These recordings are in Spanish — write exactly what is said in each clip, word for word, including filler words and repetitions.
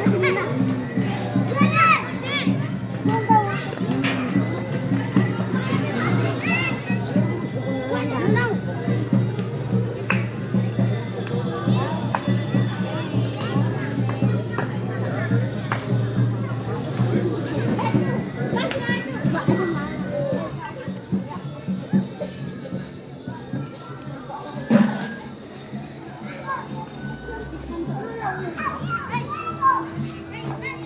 Hey,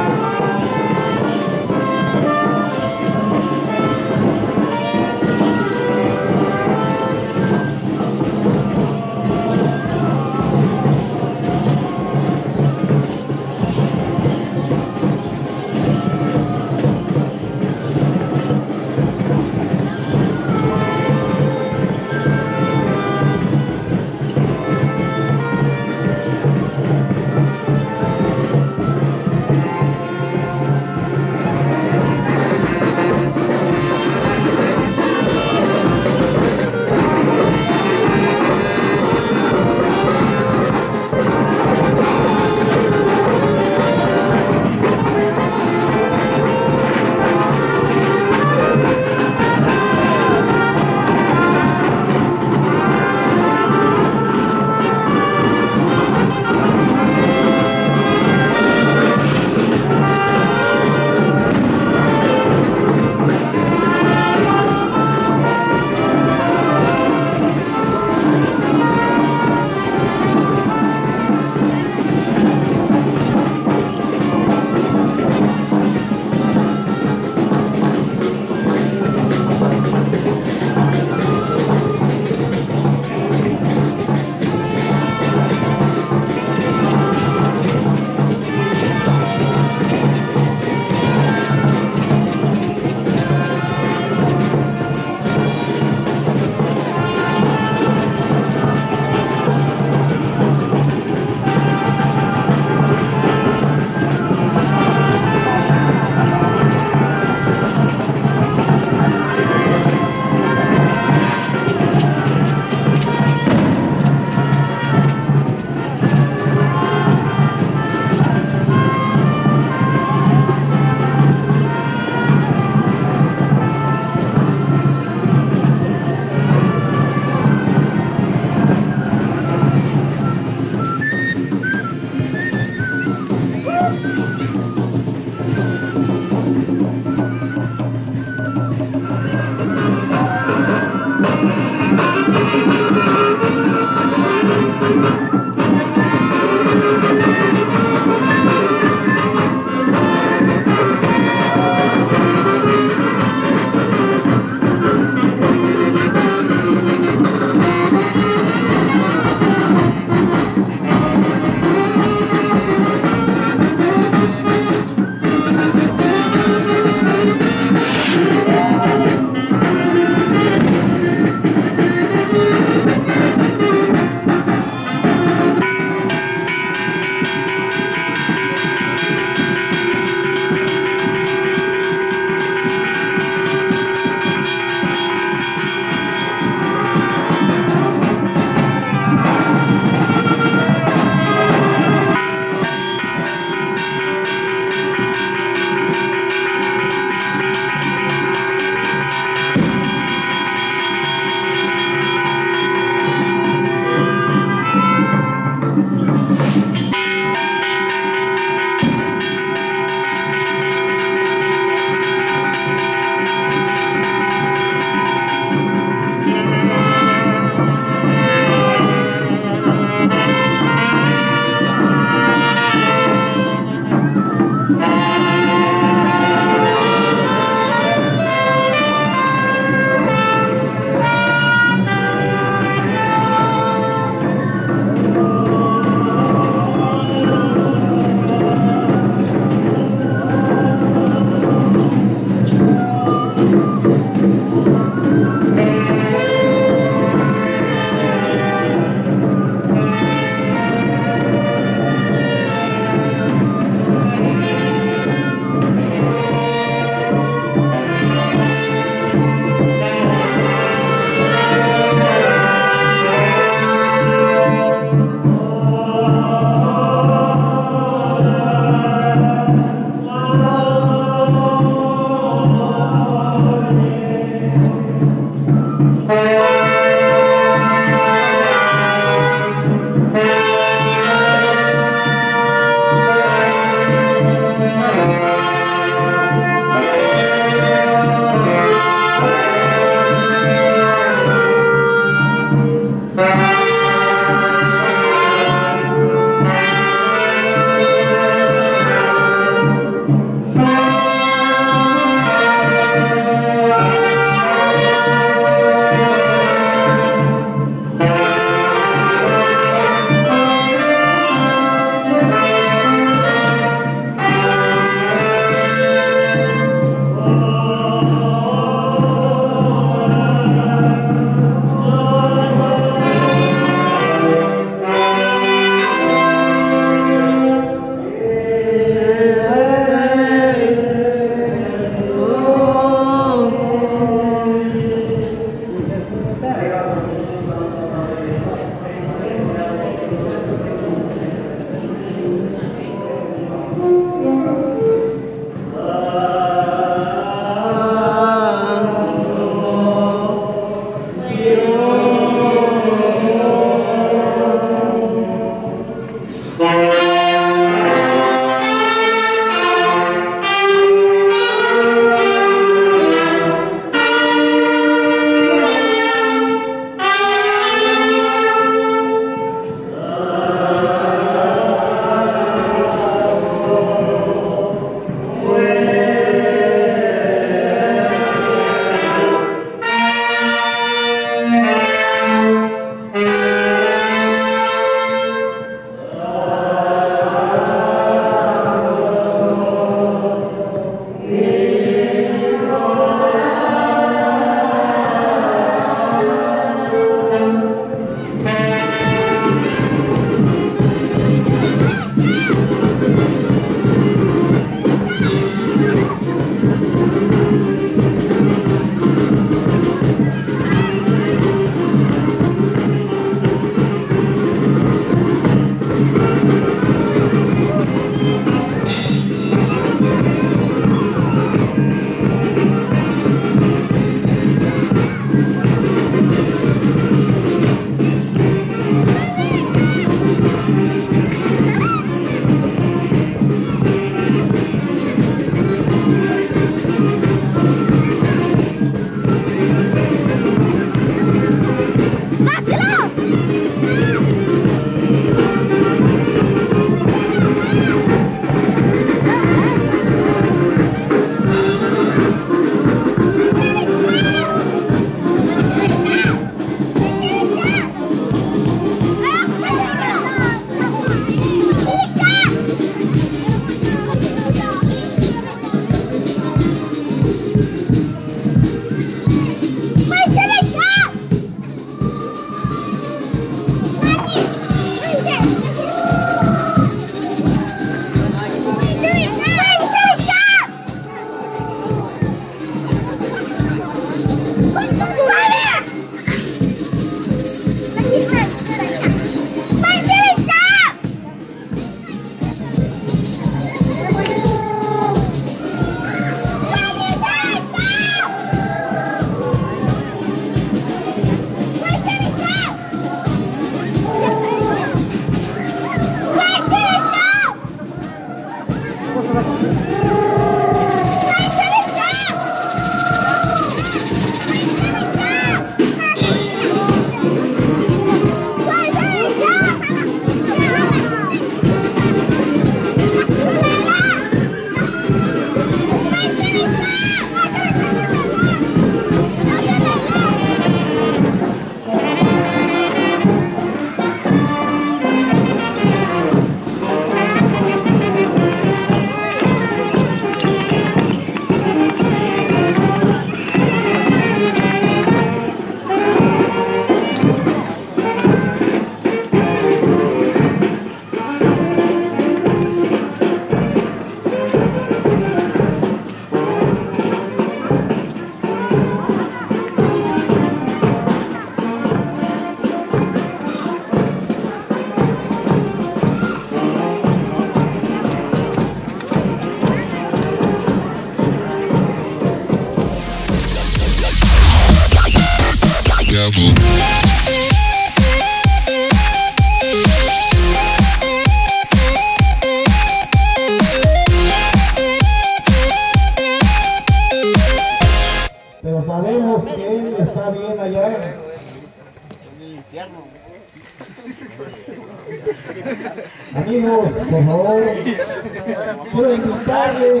Amigos, por favor, quiero invitarles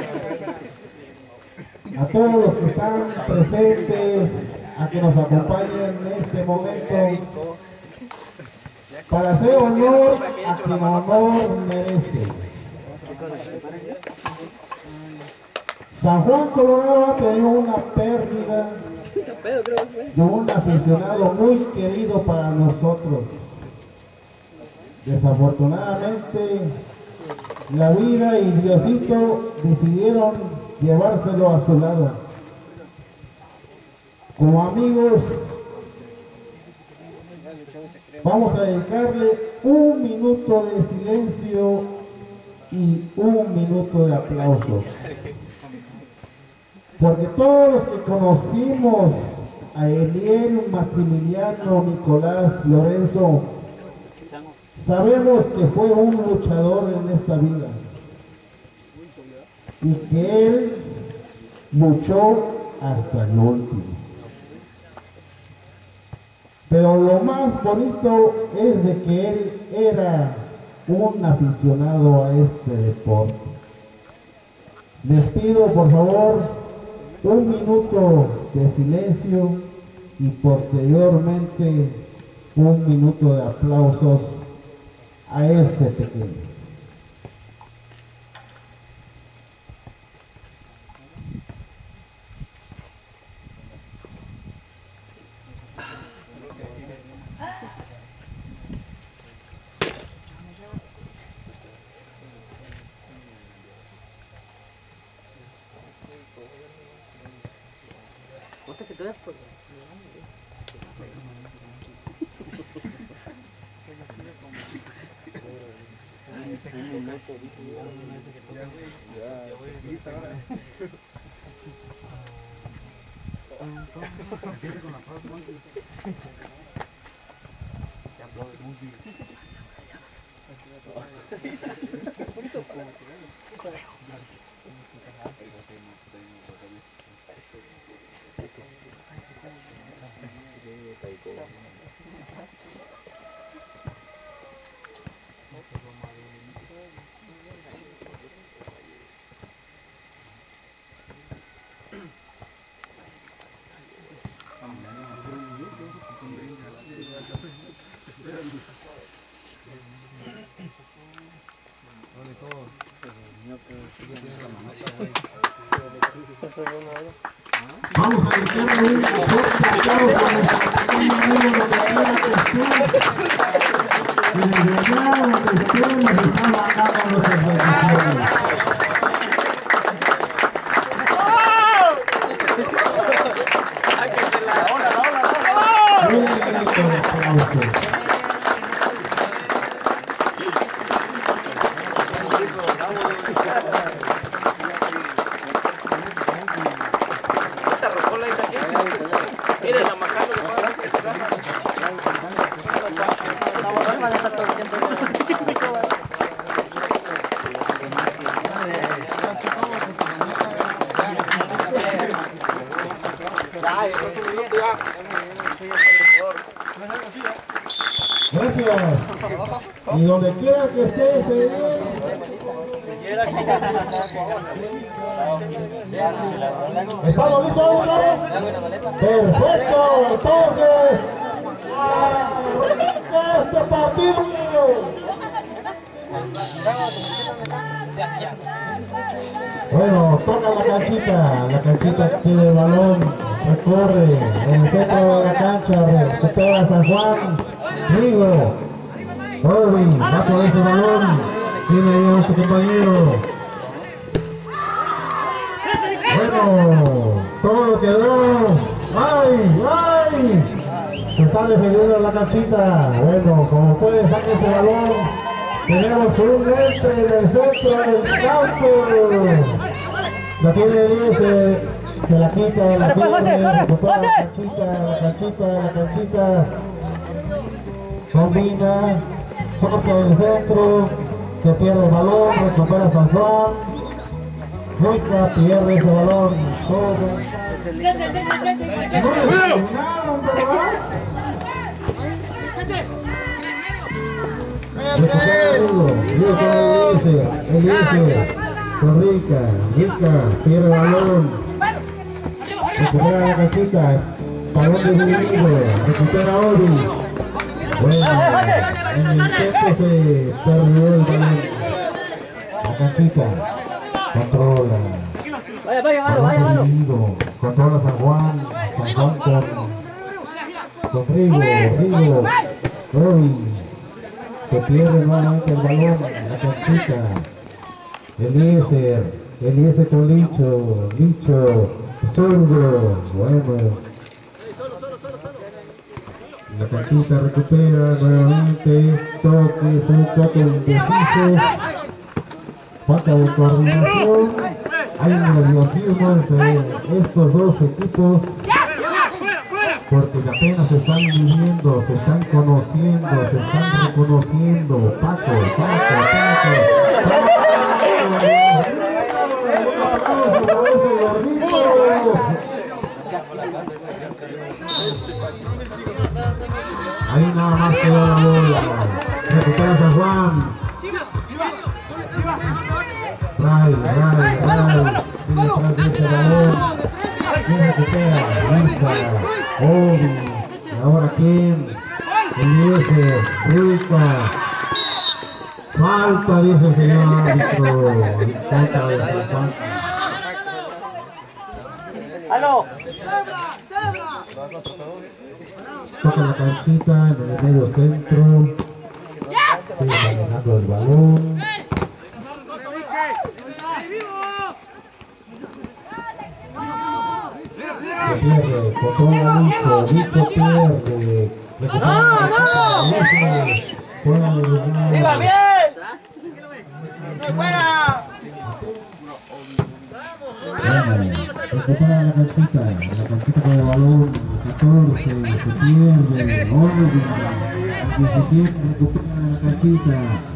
a todos los que están presentes a que nos acompañen en este momento para hacer honor a quien honor merece. San Juan Colorado ha tenido una pérdida de un aficionado muy querido para nosotros. Desafortunadamente, la vida y Diosito decidieron llevárselo a su lado. Como amigos, vamos a dedicarle un minuto de silencio y un minuto de aplausos. Porque todos los que conocimos a Eliel, Maximiliano, Nicolás, Lorenzo, sabemos que fue un luchador en esta vida y que él luchó hasta el último. Pero lo más bonito es de que él era un aficionado a este deporte. Les pido por favor un minuto de silencio y posteriormente un minuto de aplausos a ese pequeño. Vamos a dedicarle un fuerte aplauso a nuestro pequeño amigo donde quiera que esté. Y desde allá donde esté nos están mandando nuestras bendiciones. Un grito de aplauso. Gracias. Y donde quiera que estés, eh. ¿Estamos listos, amigos? Perfecto, entonces, ¡arranca este partido! Bueno, toca la canchita, la canchita que tiene el balón, recorre en el centro de la cancha, recupera San Juan, Rigo, Robin, va por ese balón, tiene ahí a su compañero. Bueno, todo quedó, ¡ay, ay! Se está defendiendo la canchita, bueno, como puede sacar ese balón. Tenemos un ente en el centro del campo. La tiene diez, se, se la quita, la pierde, recupera la canchita, la canchita, la canchita. Combina, corta del centro, se pierde el balón, recupera San Juan. Nunca pierde ese balón. Todo. No le ¿verdad? Recupera Rigo, Rigo con Eliezer, Eliezer, con Rica, Rica, pierde el balón. Recupera la canchita, balón de Rigo, recupera Ori. Bueno, en el intento se perdió el balón. La canchita, controla. Vaya, vaya, vaya, vaya, vaya. Controla San Juan, San Juan con, con Rigo, Rigo. Ori. Se pierde nuevamente el balón, la canchita. Eliezer, Eliezer con Licho, Licho, Zurdo, bueno. La canchita recupera nuevamente, toques, un toque indeciso. Falta de coordinación, hay nerviosismo entre estos dos equipos. Porque apenas se están viviendo, se están conociendo, se están reconociendo. Paco, Paco, Paco, ahí nada más quedó la bola. Recupera San Juan. Ray, Ray, Ray. Sigue tras de ese balón. ¿Quién recupera? Lisa. Obi, ahora quién, Eliezer, Rica, falta, dice el señor árbitro, falta de San Juan. ¡Aló! Toca la canchita en el medio centro, sigue manejando el balón. Se pierde, controla Licho, Licho pierde, recupera la canchita, juega de lugar. ¡Viva bien! ¡No juega! Bueno, recupera la canchita, la canchita con el balón, catorce, se pierde, Orden, diecisiete, recupera la canchita.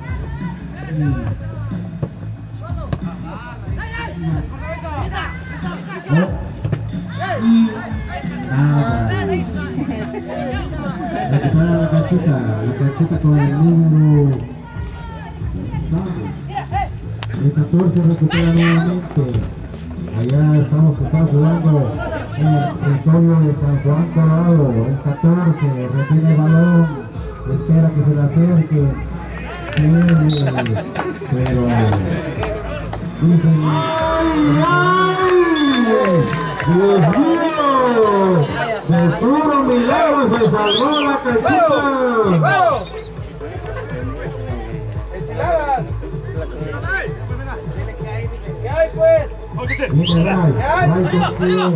¿No? Y nada. Recupera la canchita, la canchita con el número el catorce recupera nuevamente. Allá estamos, estamos jugando en el territorio de San Juan Colorado. El catorce retiene el balón, espera que se le acerque, pierde, pero dicen, ¡ay! ¡Dios mío! De puro milagro se salvó la canchita. Viene Ray, Ray con quién.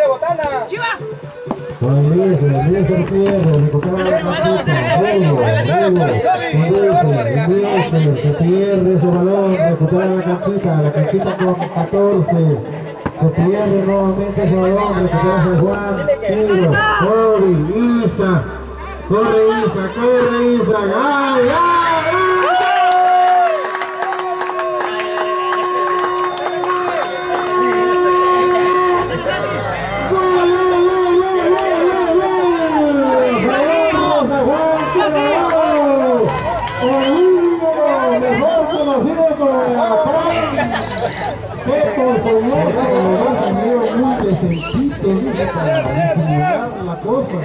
Con Eliezer, Eliezer pierde, recupera la canchita. Luego, luego, Eliezer, Eliezer, se pierde ese balón, recupera la canchita, la canchita con catorce. Se pierde nuevamente ese balón, recupera San Juan, tiro, Ori, Isa, corre Isa, corre Isa, ¡ay, ay, ay! Qué consonoso, los amigos muy decentitos, dice, para disimular la cosa.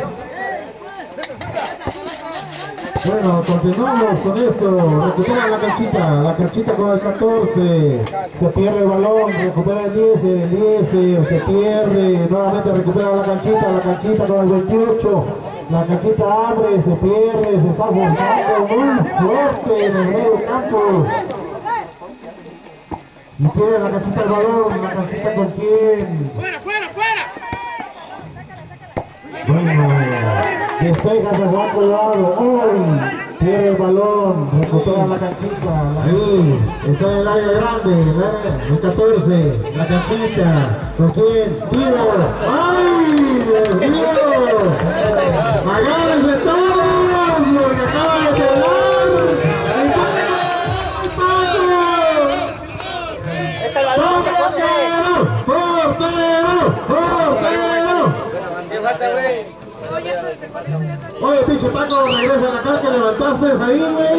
Bueno, continuamos con esto, recupera la canchita, la canchita con el catorce, se pierde el balón, recupera el diez, el diez, se pierde, nuevamente recupera la canchita, la canchita con el veintiocho, la canchita abre, se pierde, se está forzando muy fuerte en el medio campo. Y pierde la canchita el balón, la canchita con quién. ¡Fuera, fuera, fuera! Bueno, despeja San Juan Colorado, ¡uy! Pierde el balón, recupera la canchita. Ahí, está en el área grande, el catorce, la canchita. ¿Con quién? ¡Tiro! ¡Ay! ¡Dios mío! ¡Agárrense todos! ¡Porque acaba de quedar! ¡Portero! ¡Portero! ¡Portero! Falta, güey. Oye, pinche Paco, regresa a la cal que levantaste ahí, güey.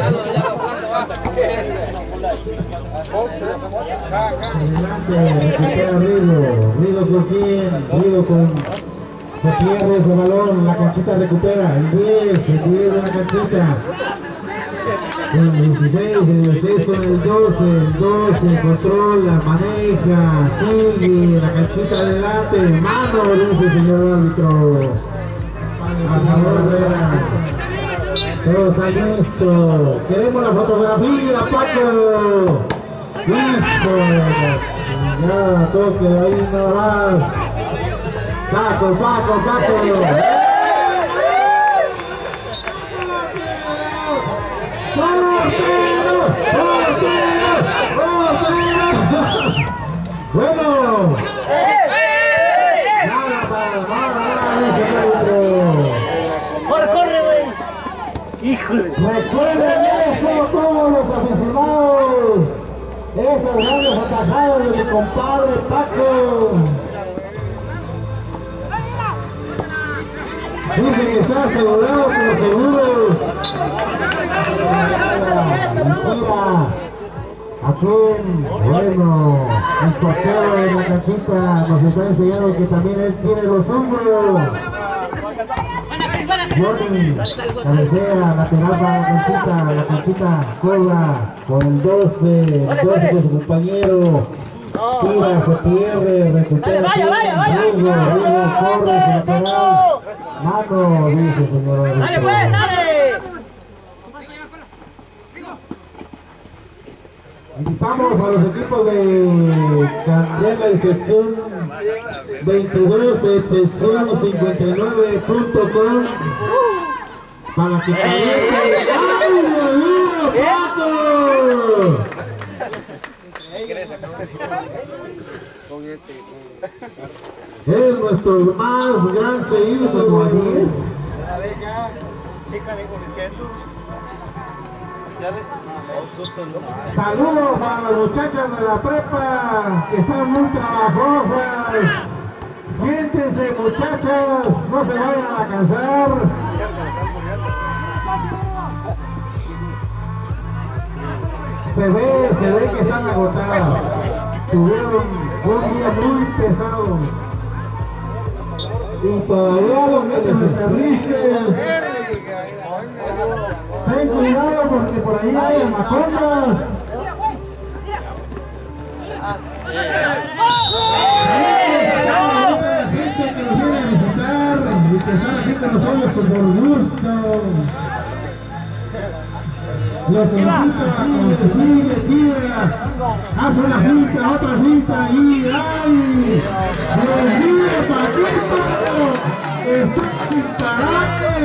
Adelante, recupera Rigo. Rigo con quién, Rigo con... Se pierde ese balón, la canchita recupera. El diez, el diez de la canchita. El dieciséis, el dieciséis con el doce, el doce, controla, maneja, sigue, la canchita adelante, mano, dice el señor árbitro. A favor de la... Todo está listo. Queremos la fotografía, Paco. Listo. Nada, toque ahí nada más. Paco, Paco, Paco. ¡Portero! ¡Portero! ¡Portero! Bueno. Nada para, nada, nada, dice el árbitro. ¡Corre, corre, güey! ¡Híjole! Recuerden eso todos los aficionados. Esas grandes atajadas de mi compadre Paco. Dice que está asegurado con los seguros. Mira, aquí, bueno, el portero de la canchita nos está enseñando que también él tiene los hombros. Johnny, cabecea, lateral para la canchita, la canchita cobra con el doce, el doce con su compañero. Tira, se pierde, recupera. Vaya, vaya, vaya. Rigo, Rigo, corre, se lateral. Mano, dice el señor. ¡Dale, pues, dale! Invitamos a los equipos de Candela y sección veintidós, sección cincuenta y nueve punto com para que calienten. ¡Ay, Dios mío, Paco! Es nuestro más gran pedido como a diez. Saludos para las muchachas de la prepa que están muy trabajosas. Siéntense, muchachas, no se vayan a cansar. Se ve, se ve que están agotadas. Tuvieron un día muy pesado. Y todavía los meten en carriles. Ten cuidado porque por ahí hay amacondas. Gente que nos viene a visitar y que están aquí con nosotros por gusto. Los invito a que sigue, tira. Haz una finta, otra finta ahí. ¡Ay! ¡Dios mío, Paquito! ¡Está imparable!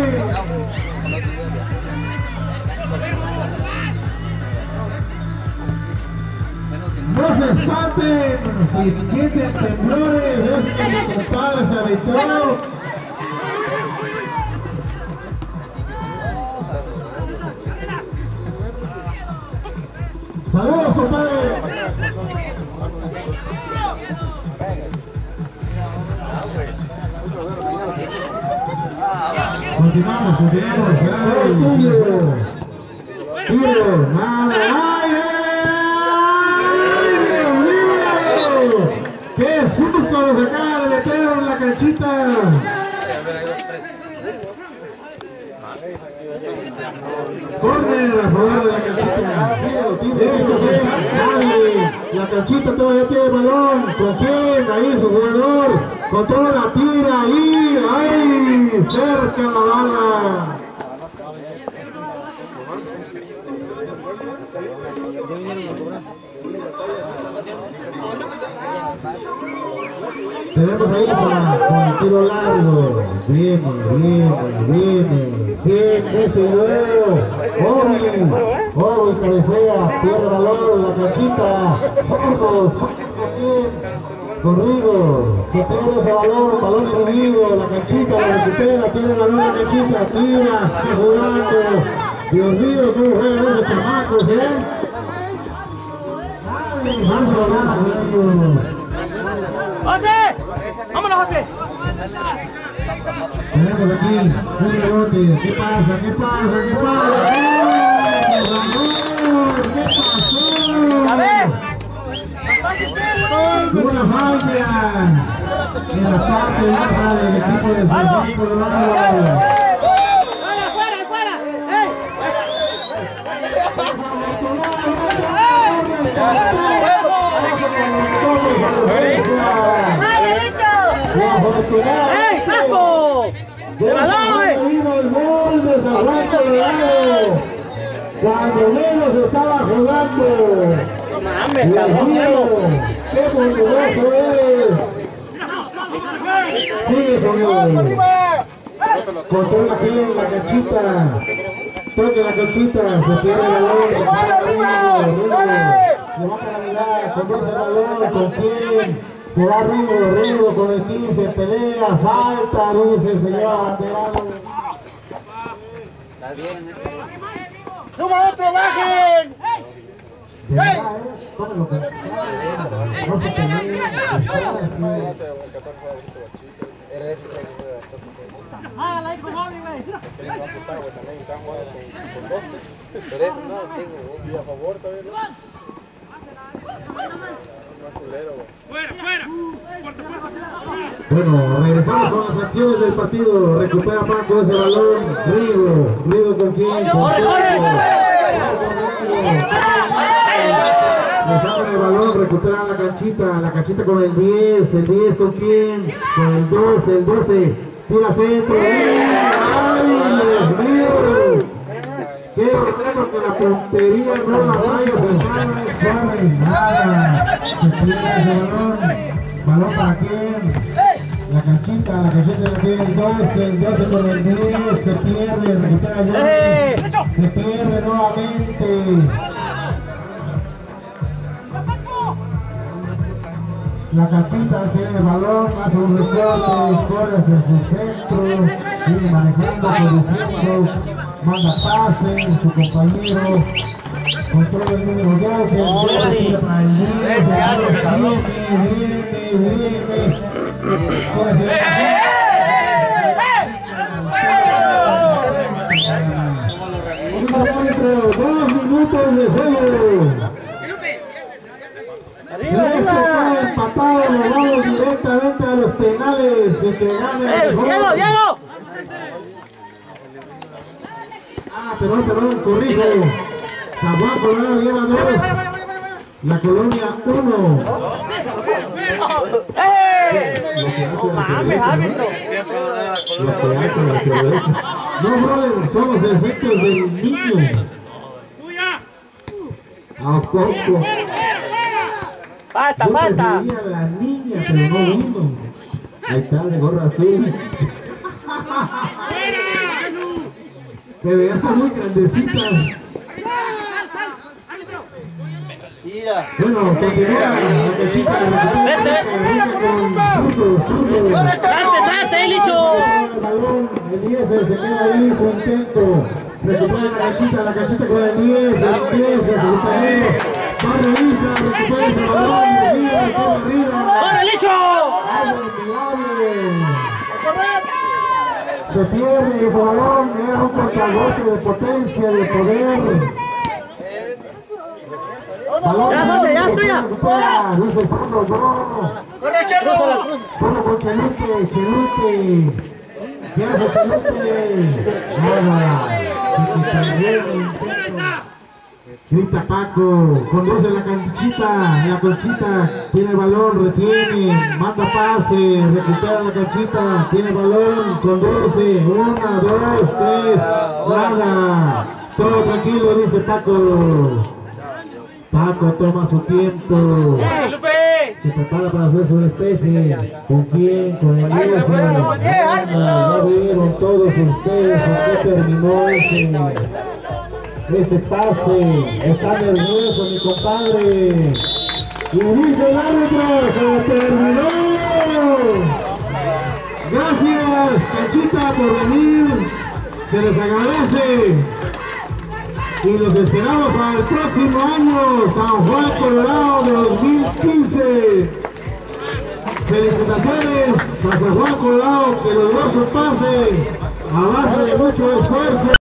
No se espanten, si sienten temblores, es que mi compadre se aventó. Saludos, compadre. Continuamos, continuamos. Ay, tiro, tiro, nada, ay, ¡qué susto nos acaba de meter en la canchita! Corner a favor de la canchita. Esto que sale. La canchita todavía tiene el balón. ¿Con quién? Ahí su jugador. Controla la tira ahí. ¡Ay! Cerca la bala. Tenemos ahí con el tiro largo. Viene, viene, viene. Bien, ese luego. Obi, Obi cabecea, pierde el balón, la canchita. Sordo, sordo bien. Corrido, se pierde ese balón, balón dividido, la canchita la recupera, tiene el balón la canchita, tira, está jugando. Dios mío, cómo juegan esos chamacos, ¿eh? Ay, vamos a hablar, amigos. ¡José! ¡Vámonos, José! Tenemos aquí un rebote. ¿Qué pasa? ¿Qué pasa? ¿Qué pasa? ¡Oh, Ramón! ¿Qué pasó? A ver. Una falla en la parte baja del equipo de San Juan Colorado. ¡Fuera, fuera, fuera! ¡Ey! ¡Ey, Paco! ¡De balón! Vino el gol de San Juan Colorado cuando menos estaba jugando. ¡Mames, Dios cabrón! mío, ¡qué poderoso es! Sigue conmigo. Controla bien la canchita. Toque la canchita, se pierde el balón. Levanta la mirada, conduce el balón. ¿Con quién? Se va Rigo, Rigo con el quince, pelea, falta, dice el señor abanderado. ¡Suba otro, bajen! De verdad, ¿eh? Tome lo que no se peleen, ¡Hágala ahí con Javi, güey! Bueno, regresamos con las acciones del partido. Recupera Paco ese balón. Rigo, Rigo con quién. Con ¡Corre, corre! Le sacan el balón, recupera la canchita. La canchita con el diez. El diez con quién. Con el doce. El doce. Tira centro. ¡Ay, Dios mío! Qué bueno que la puntería no la vaya a dejar. Nada. Se pierde ese balón. ¿Balón para quién? La canchita, la canchita la tiene el doce, el doce con el diez, se pierde, recupera el doce, se pierde nuevamente. La canchita tiene el balón, hace un recorte, corre hacia su centro, viene manejando, produciendo, manda pase, su compañero. Controla el número dos, el dos tira para el diez, viene, viene, viene. Dos minutos de juego. Si esto queda empatado, nos vamos directamente a los penales. El que gane el mejor. ¡Diego, Diego! Ah, perdón, perdón, corrijo. San Juan Colorado lleva dos. La Colonia uno. ¡Eh! ¡No mames, árbitro! Lo que hace la cerveza. No, brother, son los efectos del niño. ¿A poco? ¡Falta, Yo falta! prefería a la niña, pero no vino. Ahí está, de gorra azul. Que veas muy grandecita. Bueno, continúa la cachita. ¡Vete, vete! ¡Salte, salte, Licho! El balón, el diez se queda ahí, su intento. Recupera la cachita, la cachita con el diez, el diez, el compañero. Va, revisa, recupera ese balón, arriba, arriba. ¡Corre, Licho! ¡Algo se pierde ese balón, era un contragolpe de potencia, de poder. Balón, ya, José, ya, tuya. Dice solo yo. ¡Corre, Chelo! Solo con Chelupe, Chelupe. ¿Qué hace Chelupe? Nada. Grita Paco, conduce la canchita, la conchita, tiene el balón, retiene, manda pase, recupera la canchita, tiene el balón, conduce, una, dos, tres, nada, todo tranquilo, dice Paco. Paco toma su tiempo, se prepara para hacer su despeje. ¿Con quién? Con el diez. Ya vieron todos ustedes a qué terminó ese. Ese pase, está nervioso mi compadre. Y dice el árbitro, se terminó. Gracias, canchita, por venir. Se les agradece. Y los esperamos para el próximo año, San Juan Colorado de dos mil quince. Felicitaciones a San Juan Colorado, que logró su pase a base de mucho esfuerzo.